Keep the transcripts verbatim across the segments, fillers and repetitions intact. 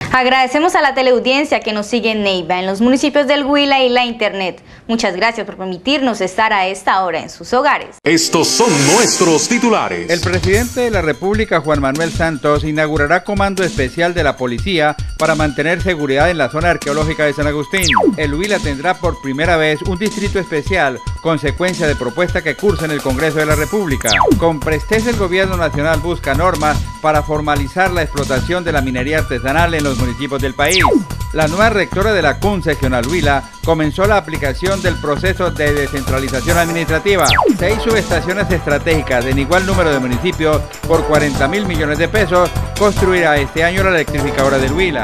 Agradecemos a la teleaudiencia que nos sigue en Neiva, en los municipios del Huila y la Internet. Muchas gracias por permitirnos estar a esta hora en sus hogares. Estos son nuestros titulares. El presidente de la República, Juan Manuel Santos, inaugurará comando especial de la policía para mantener seguridad en la zona arqueológica de San Agustín. El Huila tendrá por primera vez un distrito especial, consecuencia de propuesta que cursa en el Congreso de la República. Con presteza, el gobierno nacional busca normas para formalizar la explotación de la minería artesanal en los municipios del país. La nueva rectora de la C U N seccional Huila comenzó la aplicación del proceso de descentralización administrativa. Seis subestaciones estratégicas en igual número de municipios por cuarenta mil millones de pesos construirá este año la electrificadora del Huila.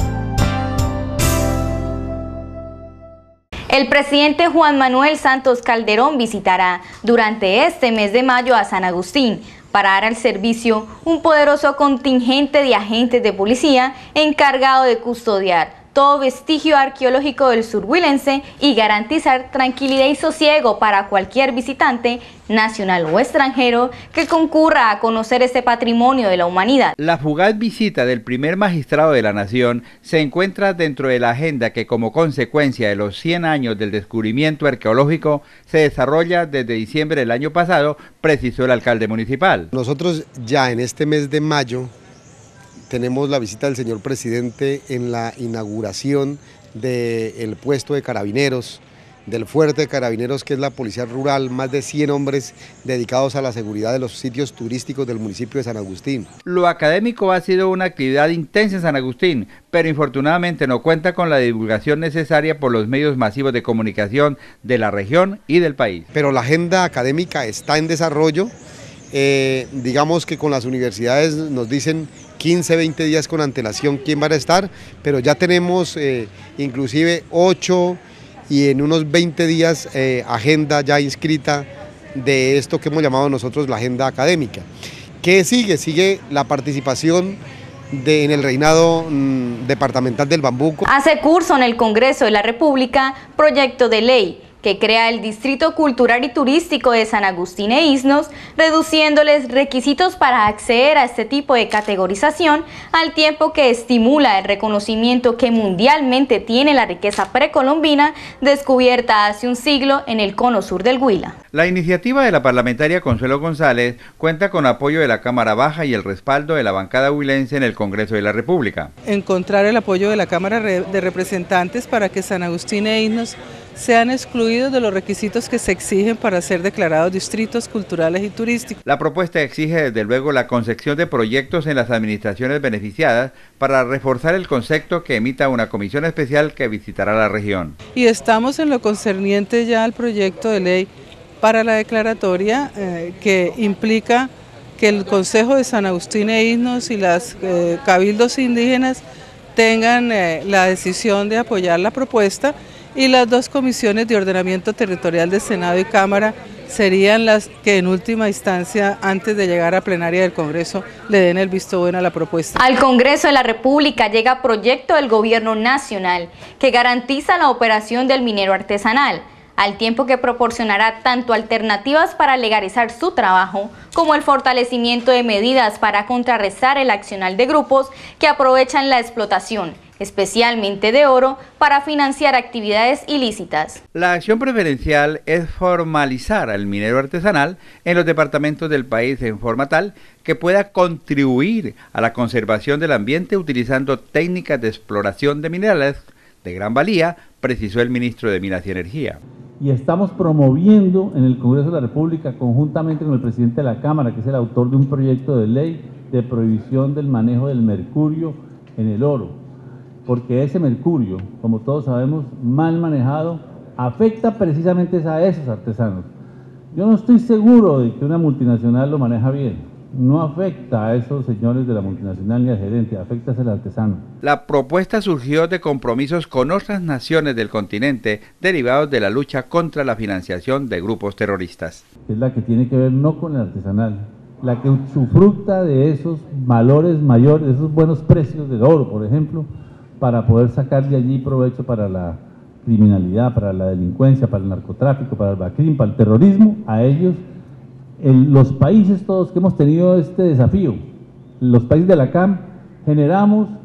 El presidente Juan Manuel Santos Calderón visitará durante este mes de mayo a San Agustín para dar al servicio un poderoso contingente de agentes de policía encargado de custodiar todo vestigio arqueológico del sur huilense y garantizar tranquilidad y sosiego para cualquier visitante nacional o extranjero que concurra a conocer este patrimonio de la humanidad. La fugaz visita del primer magistrado de la nación se encuentra dentro de la agenda que, como consecuencia de los cien años del descubrimiento arqueológico, se desarrolla desde diciembre del año pasado, precisó el alcalde municipal. Nosotros ya en este mes de mayo tenemos la visita del señor presidente en la inauguración del puesto de carabineros, del fuerte de carabineros, que es la policía rural, más de cien hombres dedicados a la seguridad de los sitios turísticos del municipio de San Agustín. Lo académico ha sido una actividad intensa en San Agustín, pero infortunadamente no cuenta con la divulgación necesaria por los medios masivos de comunicación de la región y del país. Pero la agenda académica está en desarrollo. Eh, digamos que con las universidades nos dicen quince, veinte días con antelación quién va a estar, pero ya tenemos eh, inclusive ocho y en unos veinte días eh, agenda ya inscrita de esto que hemos llamado nosotros la agenda académica. ¿Qué sigue? Sigue la participación de, en el reinado mmm, departamental del Bambuco. Hace curso en el Congreso de la República proyecto de ley que crea el Distrito Cultural y Turístico de San Agustín e Isnos, reduciéndoles requisitos para acceder a este tipo de categorización, al tiempo que estimula el reconocimiento que mundialmente tiene la riqueza precolombina descubierta hace un siglo en el cono sur del Huila. La iniciativa de la parlamentaria Consuelo González cuenta con apoyo de la Cámara Baja y el respaldo de la bancada huilense en el Congreso de la República. Encontrar el apoyo de la Cámara de Representantes para que San Agustín e Isnos sean excluidos de los requisitos que se exigen para ser declarados distritos culturales y turísticos. La propuesta exige desde luego la concepción de proyectos en las administraciones beneficiadas para reforzar el concepto que emita una comisión especial que visitará la región. Y estamos en lo concerniente ya al proyecto de ley para la declaratoria eh, que implica que el Consejo de San Agustín e Isnos y las eh, cabildos indígenas tengan eh, la decisión de apoyar la propuesta, y las dos comisiones de ordenamiento territorial de Senado y Cámara serían las que en última instancia, antes de llegar a plenaria del Congreso, le den el visto bueno a la propuesta. Al Congreso de la República llega proyecto del Gobierno Nacional que garantiza la operación del minero artesanal, al tiempo que proporcionará tanto alternativas para legalizar su trabajo como el fortalecimiento de medidas para contrarrestar el accionar de grupos que aprovechan la explotación, especialmente de oro, para financiar actividades ilícitas. La acción preferencial es formalizar al minero artesanal en los departamentos del país en forma tal que pueda contribuir a la conservación del ambiente utilizando técnicas de exploración de minerales de gran valía, precisó el ministro de Minas y Energía. Y estamos promoviendo en el Congreso de la República, conjuntamente con el presidente de la Cámara, que es el autor de un proyecto de ley de prohibición del manejo del mercurio en el oro, porque ese mercurio, como todos sabemos, mal manejado, afecta precisamente a esos artesanos. Yo no estoy seguro de que una multinacional lo maneja bien. No afecta a esos señores de la multinacional ni al gerente, afecta al artesano. La propuesta surgió de compromisos con otras naciones del continente derivados de la lucha contra la financiación de grupos terroristas. Es la que tiene que ver no con el artesanal, la que usufructa de esos valores mayores, de esos buenos precios del oro, por ejemplo, para poder sacar de allí provecho para la criminalidad, para la delincuencia, para el narcotráfico, para el bacrim, para el terrorismo. A ellos, en los países todos que hemos tenido este desafío, los países de la C A M, generamos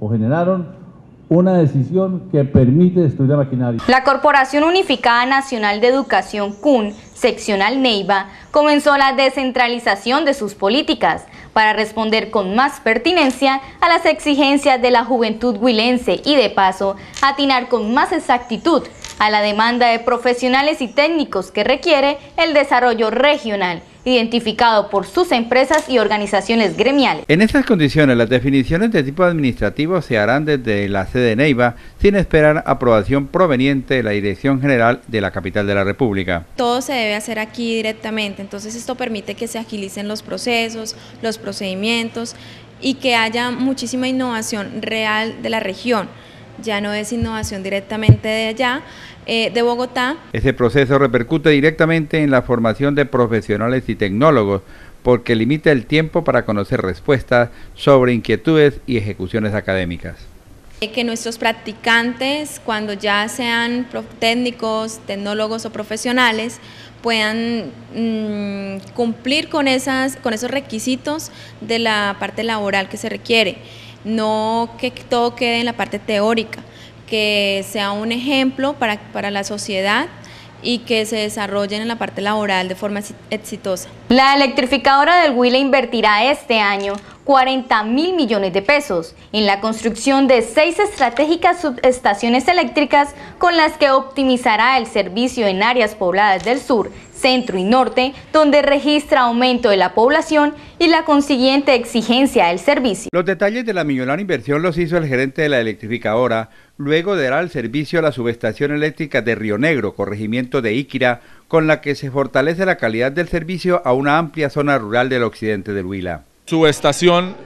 o generaron una decisión que permite destruir la maquinaria. La Corporación Unificada Nacional de Educación C U N, seccional Neiva, comenzó la descentralización de sus políticas para responder con más pertinencia a las exigencias de la juventud huilense y de paso atinar con más exactitud a la demanda de profesionales y técnicos que requiere el desarrollo regional, identificado por sus empresas y organizaciones gremiales. En estas condiciones, las definiciones de tipo administrativo se harán desde la sede Neiva, sin esperar aprobación proveniente de la Dirección General de la capital de la República. Todo se debe hacer aquí directamente, entonces esto permite que se agilicen los procesos, los procedimientos y que haya muchísima innovación real de la región. Ya no es innovación directamente de allá, eh, de Bogotá. Ese proceso repercute directamente en la formación de profesionales y tecnólogos, porque limita el tiempo para conocer respuestas sobre inquietudes y ejecuciones académicas. Que nuestros practicantes, cuando ya sean técnicos, tecnólogos o profesionales, puedan mmm, cumplir con, esas, con esos requisitos de la parte laboral que se requiere. No que todo quede en la parte teórica, que sea un ejemplo para, para la sociedad y que se desarrollen en la parte laboral de forma exitosa. La electrificadora del Huila invertirá este año cuarenta mil millones de pesos en la construcción de seis estratégicas subestaciones eléctricas con las que optimizará el servicio en áreas pobladas del sur, centro y norte, donde registra aumento de la población y la consiguiente exigencia del servicio. Los detalles de la millonaria inversión los hizo el gerente de la electrificadora, luego de dar al servicio a la subestación eléctrica de Río Negro, corregimiento de Iquira, con la que se fortalece la calidad del servicio a una amplia zona rural del occidente del Huila. Subestación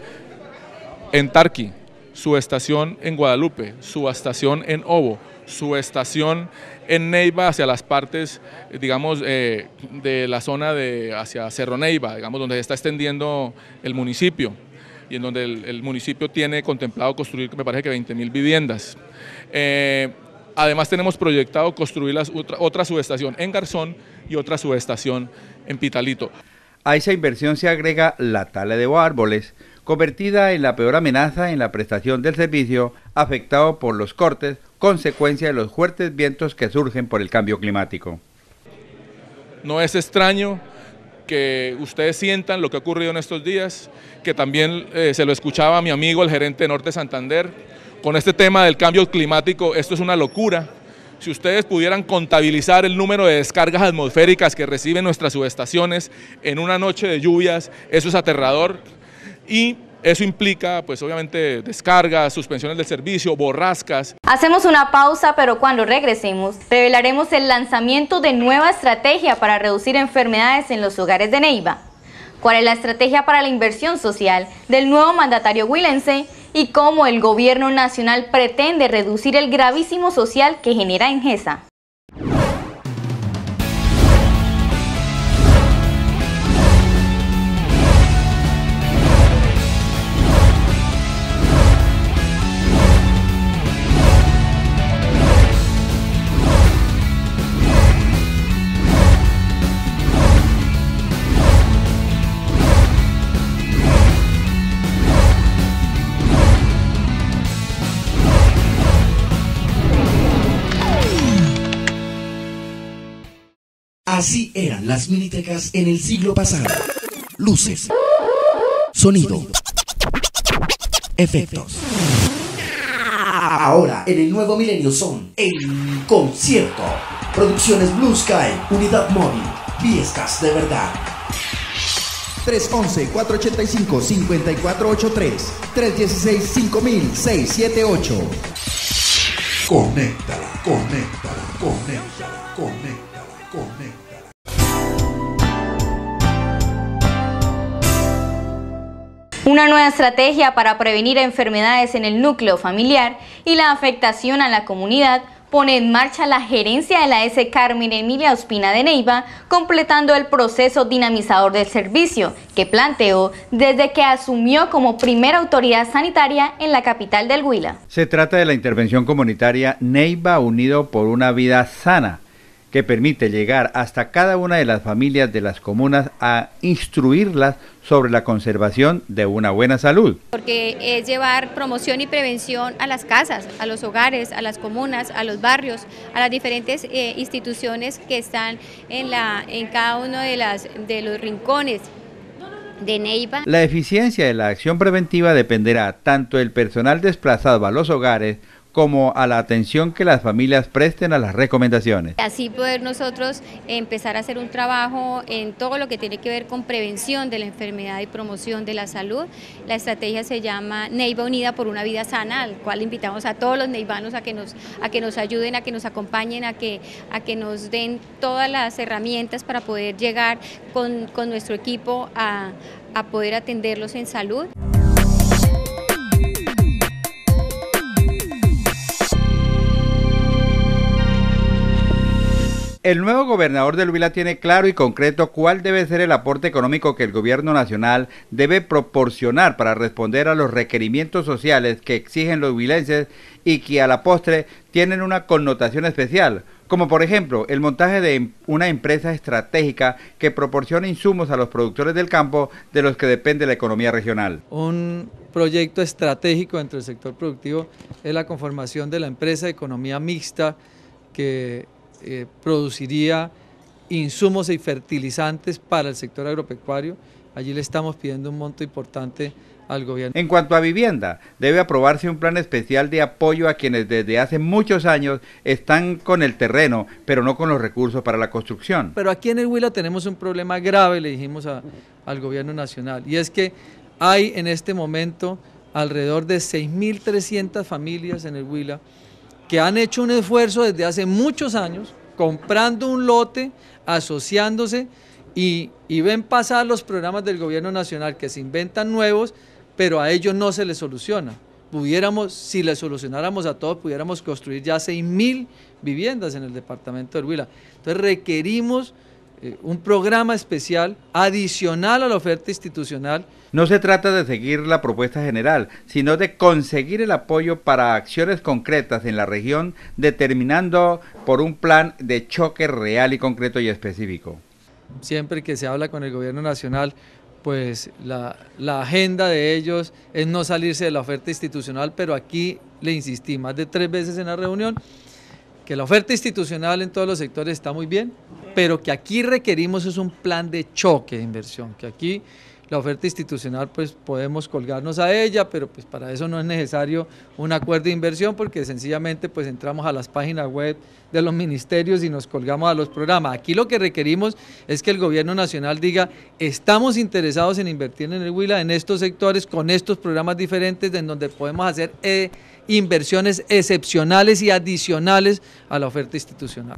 en Tarqui, subestación en Guadalupe, subestación en Obo, subestación en Neiva hacia las partes, digamos, eh, de la zona de hacia Cerro Neiva, digamos, donde se está extendiendo el municipio y en donde el, el municipio tiene contemplado construir, me parece que veinte mil viviendas. Eh, además tenemos proyectado construir las, otra, otra subestación en Garzón y otra subestación en Pitalito. A esa inversión se agrega la tala de árboles, convertida en la peor amenaza en la prestación del servicio, afectado por los cortes, consecuencia de los fuertes vientos que surgen por el cambio climático. No es extraño que ustedes sientan lo que ha ocurrido en estos días, que también eh, se lo escuchaba a mi amigo el gerente de Norte Santander, con este tema del cambio climático. Esto es una locura. Si ustedes pudieran contabilizar el número de descargas atmosféricas que reciben nuestras subestaciones en una noche de lluvias, eso es aterrador y eso implica, pues obviamente, descargas, suspensiones del servicio, borrascas. Hacemos una pausa, pero cuando regresemos, revelaremos el lanzamiento de nueva estrategia para reducir enfermedades en los hogares de Neiva. ¿Cuál es la estrategia para la inversión social del nuevo mandatario huilense? Y cómo el gobierno nacional pretende reducir el gravísimo social que genera Engesa. Así eran las minitecas en el siglo pasado. Luces, sonido, efectos. Ahora, en el nuevo milenio son el concierto. Producciones Blue Sky, Unidad Móvil, Viescas de verdad. tres once, cuatro ochenta y cinco, cincuenta y cuatro ochenta y tres, tres dieciséis, cinco mil, seiscientos setenta y ocho. Conéctala, conéctala, conéctala, conéctala, conéctala. Una nueva estrategia para prevenir enfermedades en el núcleo familiar y la afectación a la comunidad pone en marcha la gerencia de la S. Carmen Emilia Ospina de Neiva, completando el proceso dinamizador del servicio que planteó desde que asumió como primera autoridad sanitaria en la capital del Huila. Se trata de la intervención comunitaria Neiva Unido por una Vida Sana, que permite llegar hasta cada una de las familias de las comunas a instruirlas sobre la conservación de una buena salud. Porque es llevar promoción y prevención a las casas, a los hogares, a las comunas, a los barrios, a las diferentes eh, instituciones que están en, la, en cada uno de, las, de los rincones de Neiva. La eficiencia de la acción preventiva dependerá tanto del personal desplazado a los hogares como a la atención que las familias presten a las recomendaciones. Así poder nosotros empezar a hacer un trabajo en todo lo que tiene que ver con prevención de la enfermedad y promoción de la salud. La estrategia se llama Neiva Unida por una Vida Sana, al cual invitamos a todos los neivanos a que nos, a que nos ayuden, a que nos acompañen, a que, a que nos den todas las herramientas para poder llegar con, con nuestro equipo a, a poder atenderlos en salud. El nuevo gobernador del Huila tiene claro y concreto cuál debe ser el aporte económico que el gobierno nacional debe proporcionar para responder a los requerimientos sociales que exigen los huilenses y que a la postre tienen una connotación especial, como por ejemplo el montaje de una empresa estratégica que proporciona insumos a los productores del campo de los que depende la economía regional. Un proyecto estratégico dentro del sector productivo es la conformación de la empresa de economía mixta que Eh, produciría insumos y fertilizantes para el sector agropecuario. Allí le estamos pidiendo un monto importante al gobierno. En cuanto a vivienda, debe aprobarse un plan especial de apoyo a quienes desde hace muchos años están con el terreno, pero no con los recursos para la construcción. Pero aquí en el Huila tenemos un problema grave, le dijimos a, al gobierno nacional, y es que hay en este momento alrededor de seis mil trescientas familias en el Huila que han hecho un esfuerzo desde hace muchos años, comprando un lote, asociándose y, y ven pasar los programas del gobierno nacional que se inventan nuevos, pero a ellos no se les soluciona. Pudiéramos, si les solucionáramos a todos, pudiéramos construir ya seis mil viviendas en el departamento del Huila. Entonces requerimos eh, un programa especial adicional a la oferta institucional. No se trata de seguir la propuesta general, sino de conseguir el apoyo para acciones concretas en la región, determinando por un plan de choque real y concreto y específico. Siempre que se habla con el gobierno nacional, pues la, la agenda de ellos es no salirse de la oferta institucional, pero aquí le insistí más de tres veces en la reunión que la oferta institucional en todos los sectores está muy bien, pero que aquí requerimos es un plan de choque de inversión, que aquí la oferta institucional pues podemos colgarnos a ella, pero pues para eso no es necesario un acuerdo de inversión porque sencillamente pues entramos a las páginas web de los ministerios y nos colgamos a los programas. Aquí lo que requerimos es que el gobierno nacional diga estamos interesados en invertir en el Huila en estos sectores con estos programas diferentes en donde podemos hacer eh, inversiones excepcionales y adicionales a la oferta institucional.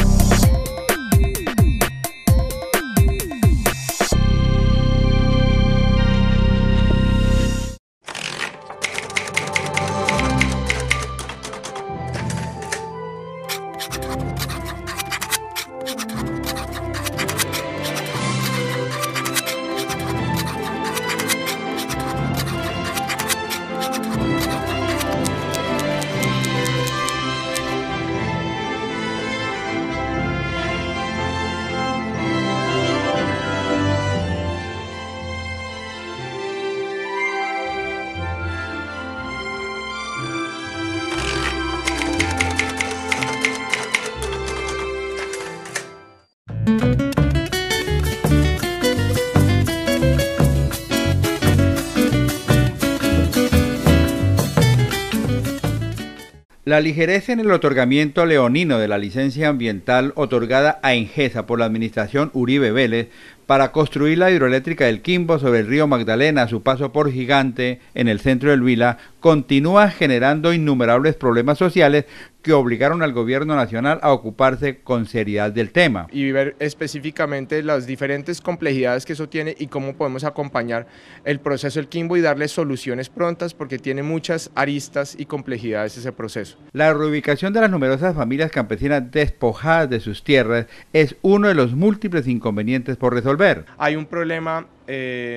La ligereza en el otorgamiento leonino de la licencia ambiental otorgada a Engesa por la administración Uribe Vélez para construir la hidroeléctrica del Quimbo sobre el río Magdalena a su paso por Gigante en el centro del Huila continúa generando innumerables problemas sociales que obligaron al gobierno nacional a ocuparse con seriedad del tema. Y ver específicamente las diferentes complejidades que eso tiene y cómo podemos acompañar el proceso del Quimbo y darle soluciones prontas porque tiene muchas aristas y complejidades ese proceso. La reubicación de las numerosas familias campesinas despojadas de sus tierras es uno de los múltiples inconvenientes por resolver. Hay un problema eh,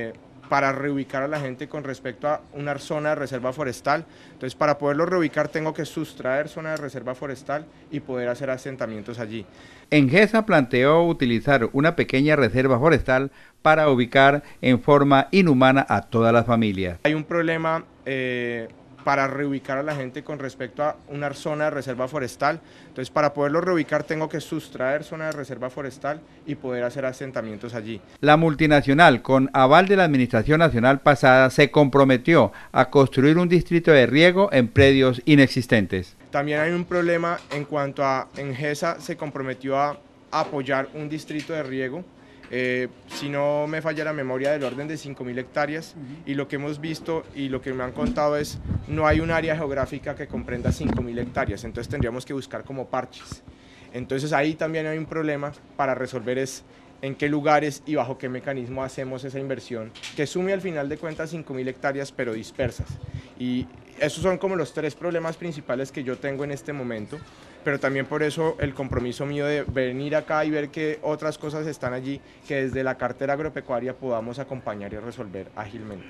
para reubicar a la gente con respecto a una zona de reserva forestal. Entonces, para poderlo reubicar tengo que sustraer zona de reserva forestal y poder hacer asentamientos allí. Engesa planteó utilizar una pequeña reserva forestal para ubicar en forma inhumana a todas las familias. Hay un problema eh, para reubicar a la gente con respecto a una zona de reserva forestal. Entonces, para poderlo reubicar tengo que sustraer zona de reserva forestal y poder hacer asentamientos allí. La multinacional, con aval de la Administración Nacional pasada, se comprometió a construir un distrito de riego en predios inexistentes. También hay un problema en cuanto a Engesa se comprometió a apoyar un distrito de riego. Eh, si no me falla la memoria, del orden de cinco mil hectáreas, y lo que hemos visto y lo que me han contado es no hay un área geográfica que comprenda cinco mil hectáreas, entonces tendríamos que buscar como parches. Entonces ahí también hay un problema para resolver, es en qué lugares y bajo qué mecanismo hacemos esa inversión que sume al final de cuentas cinco mil hectáreas pero dispersas. Y esos son como los tres problemas principales que yo tengo en este momento, pero también por eso el compromiso mío de venir acá y ver que otras cosas están allí que desde la cartera agropecuaria podamos acompañar y resolver ágilmente.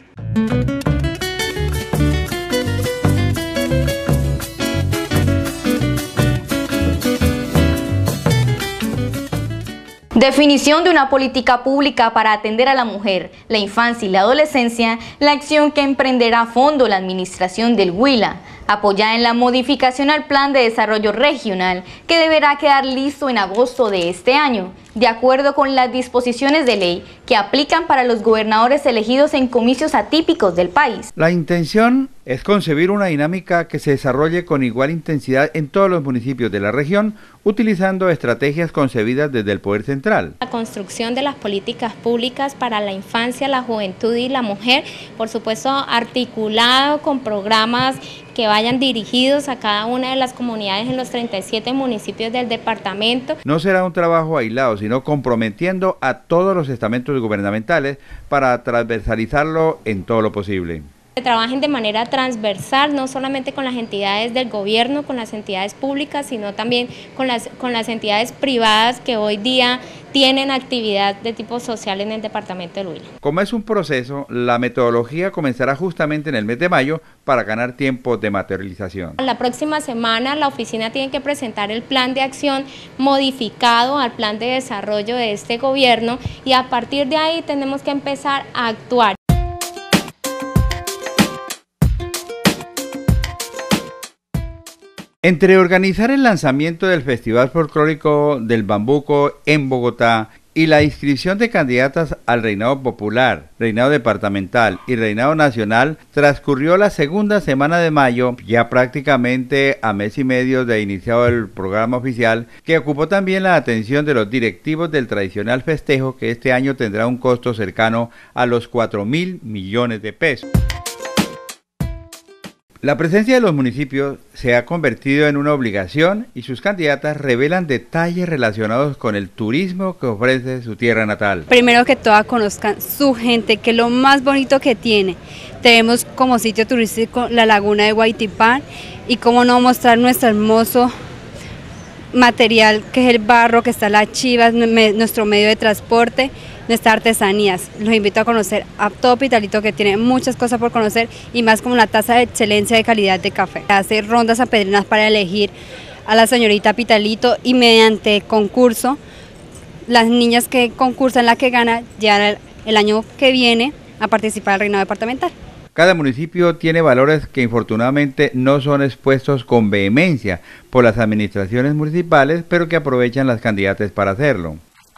Definición de una política pública para atender a la mujer, la infancia y la adolescencia, la acción que emprenderá a fondo la administración del Huila, apoyada en la modificación al Plan de Desarrollo Regional, que deberá quedar listo en agosto de este año, de acuerdo con las disposiciones de ley que aplican para los gobernadores elegidos en comicios atípicos del país. La intención es concebir una dinámica que se desarrolle con igual intensidad en todos los municipios de la región, utilizando estrategias concebidas desde el Poder Central. La construcción de las políticas públicas para la infancia, la juventud y la mujer, por supuesto articulado con programas que vayan dirigidos a cada una de las comunidades en los treinta y siete municipios del departamento. No será un trabajo aislado, sino comprometiendo a todos los estamentos gubernamentales para transversalizarlo en todo lo posible. Que trabajen de manera transversal, no solamente con las entidades del gobierno, con las entidades públicas, sino también con las, con las entidades privadas que hoy día tienen actividad de tipo social en el departamento del Huila. Como es un proceso, la metodología comenzará justamente en el mes de mayo para ganar tiempo de materialización. La próxima semana la oficina tiene que presentar el plan de acción modificado al plan de desarrollo de este gobierno y a partir de ahí tenemos que empezar a actuar. Entre organizar el lanzamiento del Festival Folclórico del Bambuco en Bogotá y la inscripción de candidatas al reinado popular, reinado departamental y reinado nacional, transcurrió la segunda semana de mayo, ya prácticamente a mes y medio de iniciado el programa oficial, que ocupó también la atención de los directivos del tradicional festejo, que este año tendrá un costo cercano a los cuatro mil millones de pesos. La presencia de los municipios se ha convertido en una obligación y sus candidatas revelan detalles relacionados con el turismo que ofrece su tierra natal. Primero que todo, conozcan su gente, que es lo más bonito que tiene. Tenemos como sitio turístico la laguna de Guaytipán y cómo no mostrar nuestro hermoso material que es el barro, que está las chivas, nuestro medio de transporte, nuestras artesanías. Los invito a conocer a todo Pitalito, que tiene muchas cosas por conocer y más como la tasa de excelencia de calidad de café. Hace rondas apedrenas para elegir a la señorita Pitalito y mediante concurso, las niñas que concursan, la que gana, ya el año que viene a participar al reinado departamental. Cada municipio tiene valores que infortunadamente no son expuestos con vehemencia por las administraciones municipales, pero que aprovechan las candidatas para hacerlo.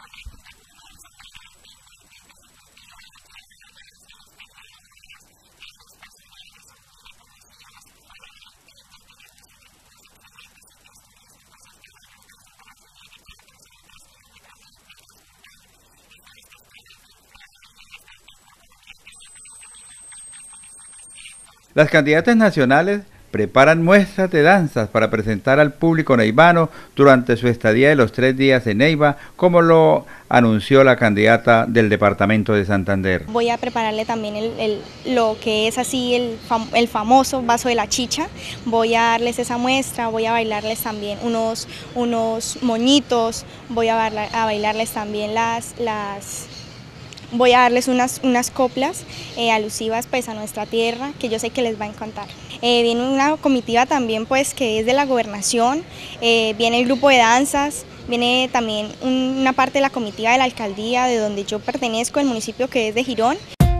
Las candidatas nacionales preparan muestras de danzas para presentar al público neivano durante su estadía de los tres días en Neiva, como lo anunció la candidata del departamento de Santander. Voy a prepararle también el, el, lo que es así el, fam, el famoso vaso de la chicha, voy a darles esa muestra, voy a bailarles también unos, unos moñitos, voy a, bailar, a bailarles también las... las voy a darles unas, unas coplas eh, alusivas pues a nuestra tierra, que yo sé que les va a encantar. Eh, viene una comitiva también pues que es de la gobernación, eh, viene el grupo de danzas, viene también una parte de la comitiva de la alcaldía de donde yo pertenezco, el municipio que es de Girón.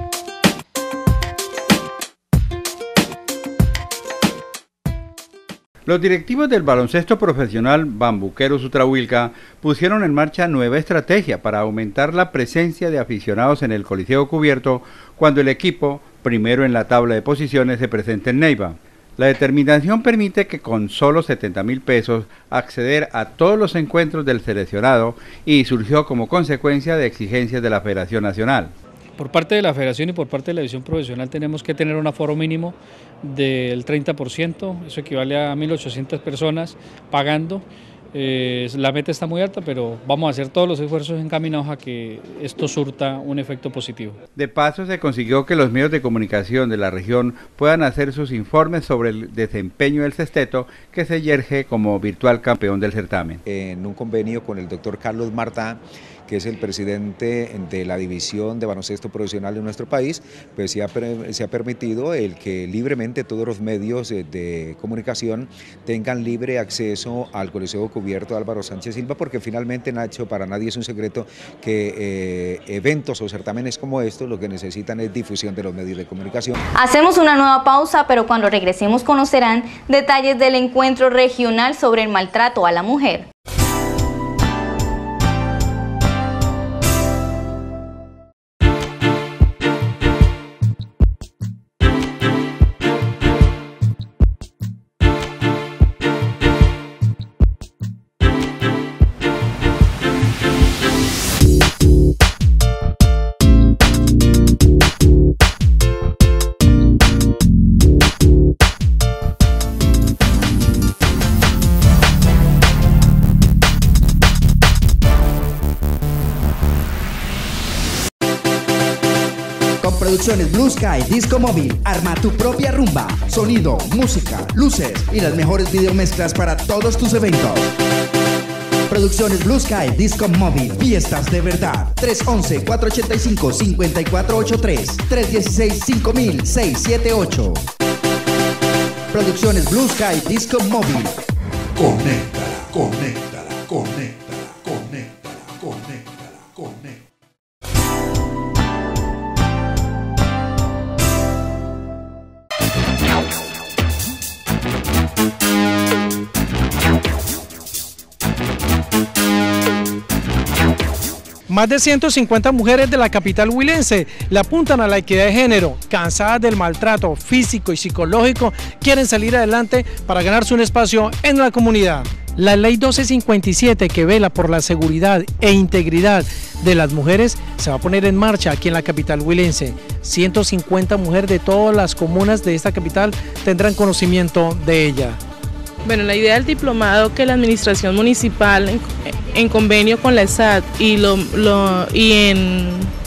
Los directivos del baloncesto profesional Bambuqueros Utrahuilca pusieron en marcha nueva estrategia para aumentar la presencia de aficionados en el Coliseo Cubierto cuando el equipo, primero en la tabla de posiciones, se presente en Neiva. La determinación permite que con solo setenta mil pesos acceder a todos los encuentros del seleccionado y surgió como consecuencia de exigencias de la Federación Nacional. Por parte de la Federación y por parte de la División Profesional tenemos que tener un aforo mínimo del treinta por ciento, eso equivale a mil ochocientas personas pagando. Eh, la meta está muy alta, pero vamos a hacer todos los esfuerzos encaminados a que esto surta un efecto positivo. De paso, se consiguió que los medios de comunicación de la región puedan hacer sus informes sobre el desempeño del sexteto, que se yerge como virtual campeón del certamen. En un convenio con el doctor Carlos Martá, que es el presidente de la división de baloncesto profesional de nuestro país, pues se ha, se ha permitido el que libremente todos los medios de, de comunicación tengan libre acceso al Coliseo Cubierto Álvaro Sánchez Silva, porque finalmente, Nacho, para nadie es un secreto que eh, eventos o certámenes como estos lo que necesitan es difusión de los medios de comunicación. Hacemos una nueva pausa, pero cuando regresemos conocerán detalles del encuentro regional sobre el maltrato a la mujer. Producciones Blue Sky Disco Móvil, arma tu propia rumba, sonido, música, luces y las mejores videomezclas para todos tus eventos. Producciones Blue Sky Disco Móvil, fiestas de verdad. tres once, cuatro ochenta y cinco, cincuenta y cuatro ochenta y tres, tres dieciséis, cinco mil, seiscientos setenta y ocho. Producciones Blue Sky Disco Móvil. Conéctala, conéctala, conéctala, conéctala, conéctala, conéctala. Más de ciento cincuenta mujeres de la capital huilense le apuntan a la equidad de género, cansadas del maltrato físico y psicológico, quieren salir adelante para ganarse un espacio en la comunidad. La ley doce cincuenta y siete, que vela por la seguridad e integridad de las mujeres, se va a poner en marcha aquí en la capital huilense. ciento cincuenta mujeres de todas las comunas de esta capital tendrán conocimiento de ella. Bueno, la idea del diplomado que la administración municipal en, en convenio con la E S A D y, lo, lo, y en,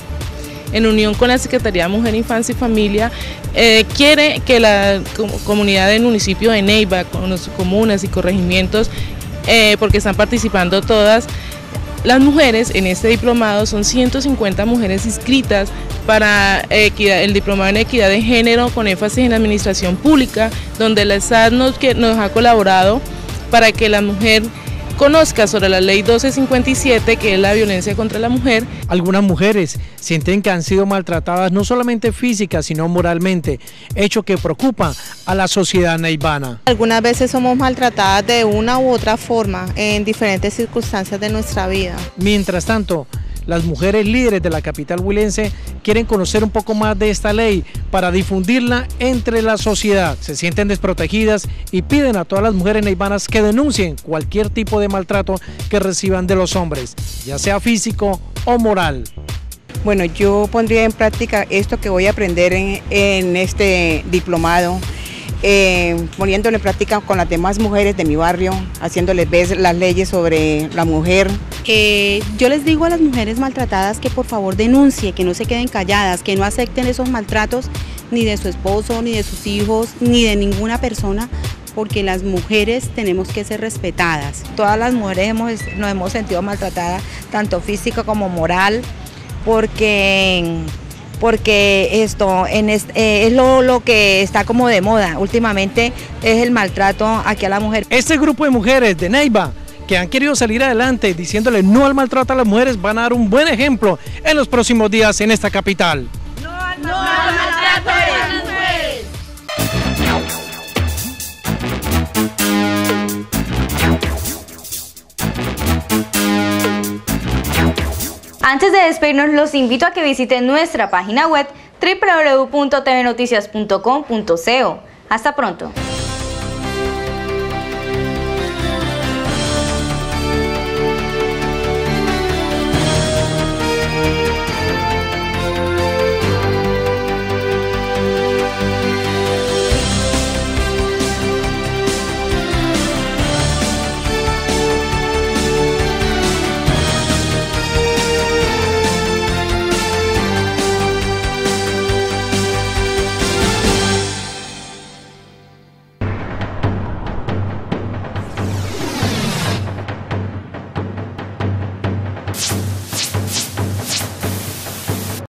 en unión con la Secretaría de Mujer, Infancia y Familia eh, quiere que la comunidad del municipio de Neiva, con sus comunas y corregimientos, eh, porque están participando todas las mujeres en este diplomado, son ciento cincuenta mujeres inscritas para equidad, el diplomado en equidad de género con énfasis en la administración pública, donde la E S A D nos, que nos ha colaborado para que la mujer conozca sobre la ley doce cincuenta y siete, que es la violencia contra la mujer. Algunas mujeres sienten que han sido maltratadas no solamente física, sino moralmente, hecho que preocupa a la sociedad neivana. Algunas veces somos maltratadas de una u otra forma en diferentes circunstancias de nuestra vida. Mientras tanto, las mujeres líderes de la capital huilense quieren conocer un poco más de esta ley para difundirla entre la sociedad. Se sienten desprotegidas y piden a todas las mujeres neivanas que denuncien cualquier tipo de maltrato que reciban de los hombres, ya sea físico o moral. Bueno, yo pondría en práctica esto que voy a aprender en, en este diplomado, eh, poniéndolo en práctica con las demás mujeres de mi barrio, haciéndoles ver las leyes sobre la mujer. Eh, yo les digo a las mujeres maltratadas que por favor denuncie, que no se queden calladas, que no acepten esos maltratos ni de su esposo, ni de sus hijos, ni de ninguna persona, porque las mujeres tenemos que ser respetadas. Todas las mujeres hemos, nos hemos sentido maltratadas, tanto física como moral, porque, porque esto en es, eh, es lo, lo que está como de moda últimamente, es el maltrato aquí a la mujer. Este grupo de mujeres de Neiva que han querido salir adelante diciéndole no al maltrato a las mujeres van a dar un buen ejemplo en los próximos días en esta capital. No al maltrato, no al maltrato a las mujeres. Antes de despedirnos, los invito a que visiten nuestra página web doble u doble u doble u punto t v noticias punto com punto co. Hasta pronto. You